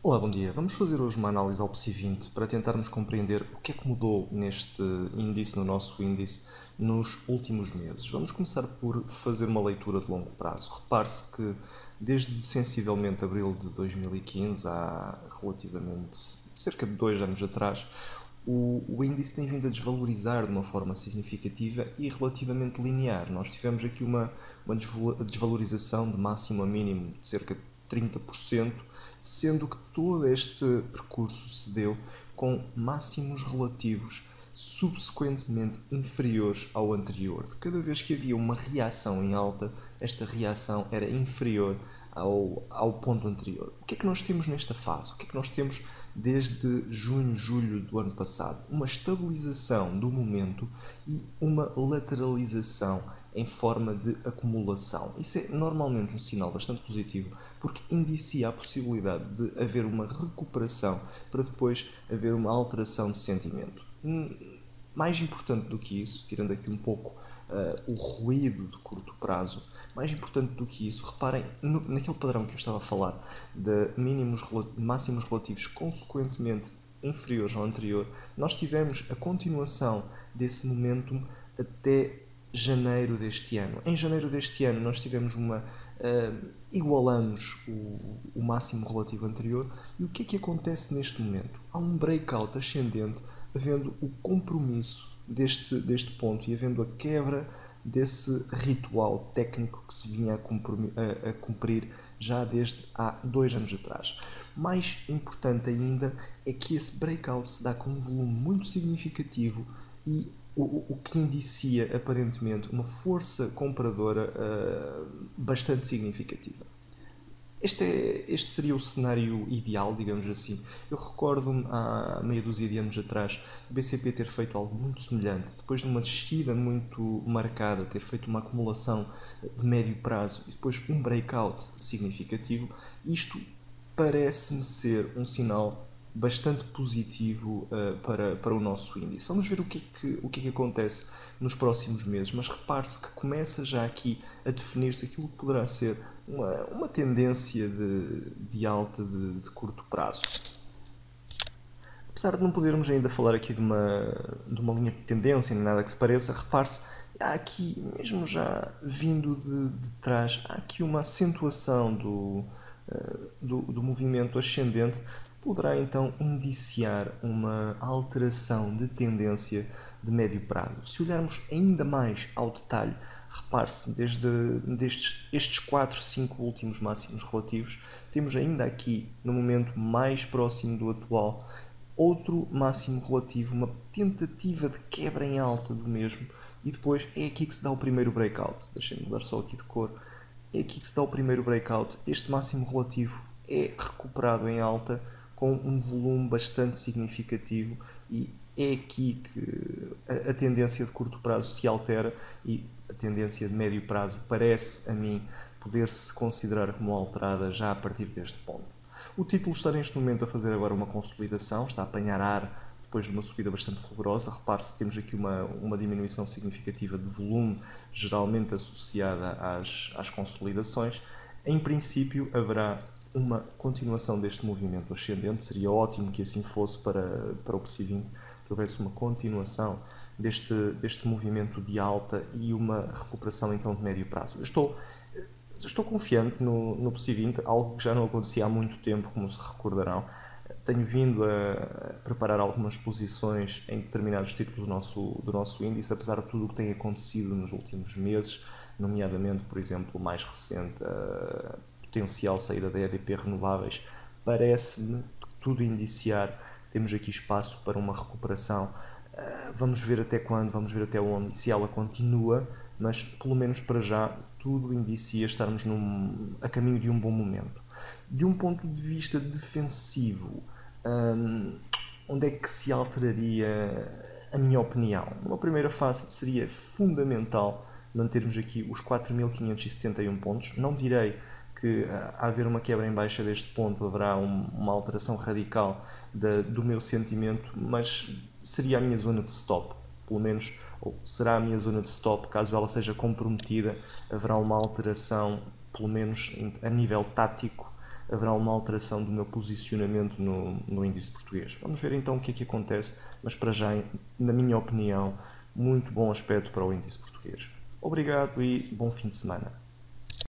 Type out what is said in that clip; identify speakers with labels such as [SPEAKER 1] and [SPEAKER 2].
[SPEAKER 1] Olá, bom dia. Vamos fazer hoje uma análise ao PSI 20 para tentarmos compreender o que é que mudou neste índice, no nosso índice, nos últimos meses. Vamos começar por fazer uma leitura de longo prazo. Repare-se que desde sensivelmente abril de 2015, há relativamente cerca de 2 anos atrás, o índice tem vindo a desvalorizar de uma forma significativa e relativamente linear. Nós tivemos aqui uma desvalorização de máximo a mínimo de cerca de 30%, sendo que todo este percurso se deu com máximos relativos subsequentemente inferiores ao anterior. De cada vez que havia uma reação em alta, esta reação era inferior ao ponto anterior. O que é que nós temos nesta fase? O que é que nós temos desde junho, julho do ano passado? Uma estabilização do momento e uma lateralização em forma de acumulação. Isso é normalmente um sinal bastante positivo, porque indicia a possibilidade de haver uma recuperação para depois haver uma alteração de sentimento. Mais importante do que isso, tirando aqui um pouco o ruído de curto prazo, mais importante do que isso, reparem naquele padrão que eu estava a falar, de máximos relativos consequentemente inferiores ao anterior, nós tivemos a continuação desse momentum até janeiro deste ano. Em janeiro deste ano nós tivemos igualamos o máximo relativo anterior. E o que é que acontece neste momento? Há um breakout ascendente, havendo o compromisso deste ponto e havendo a quebra desse ritual técnico que se vinha a cumprir já desde há 2 anos atrás. Mais importante ainda é que esse breakout se dá com um volume muito significativo e o que indicia aparentemente uma força compradora bastante significativa. Este seria o cenário ideal, digamos assim. Eu recordo-me há meia dúzia de anos atrás o BCP ter feito algo muito semelhante, depois de uma descida muito marcada, ter feito uma acumulação de médio prazo e depois um breakout significativo. Isto parece-me ser um sinal bastante positivo para o nosso índice. Vamos ver o que é que acontece nos próximos meses, mas repare-se que começa já aqui a definir-se aquilo que poderá ser uma tendência de alta de curto prazo. Apesar de não podermos ainda falar aqui de uma linha de tendência, nem nada que se pareça, repare-se, há aqui, mesmo já vindo de trás, há aqui uma acentuação do movimento ascendente, poderá então indiciar uma alteração de tendência de médio prazo. Se olharmos ainda mais ao detalhe, repare-se, estes 4, 5 últimos máximos relativos, temos ainda aqui, no momento mais próximo do atual, outro máximo relativo, uma tentativa de quebra em alta do mesmo, e depois é aqui que se dá o primeiro breakout. Deixem-me mudar só aqui de cor. É aqui que se dá o primeiro breakout. Este máximo relativo é recuperado em alta com um volume bastante significativo e é aqui que a tendência de curto prazo se altera e a tendência de médio prazo parece a mim poder-se considerar como alterada já a partir deste ponto. O título está neste momento a fazer agora uma consolidação, está a apanhar ar depois de uma subida bastante fulgurosa. Repare-se que temos aqui uma diminuição significativa de volume, geralmente associada às consolidações. Em princípio, haverá uma continuação deste movimento ascendente. Seria ótimo que assim fosse para o PSI 20, que houvesse uma continuação deste movimento de alta e uma recuperação então de médio prazo. Estou confiante no PSI 20, algo que já não acontecia há muito tempo, como se recordarão. Tenho vindo a preparar algumas posições em determinados títulos do nosso índice, apesar de tudo o que tem acontecido nos últimos meses, nomeadamente, por exemplo, o mais recente, a potencial saída da EDP Renováveis. Parece-me que tudo indiciar que temos aqui espaço para uma recuperação. Vamos ver até quando, vamos ver até onde, se ela continua, mas pelo menos para já tudo indicia estarmos a caminho de um bom momento. De um ponto de vista defensivo, onde é que se alteraria a minha opinião? Numa primeira fase seria fundamental mantermos aqui os 4.571 pontos. Não direi que a haver uma quebra em baixa deste ponto haverá uma alteração radical do meu sentimento, mas seria a minha zona de stop, pelo menos, ou será a minha zona de stop. Caso ela seja comprometida, haverá uma alteração, pelo menos a nível tático, haverá uma alteração do meu posicionamento no índice português. Vamos ver então o que é que acontece, mas para já, na minha opinião, muito bom aspecto para o índice português. Obrigado e bom fim de semana.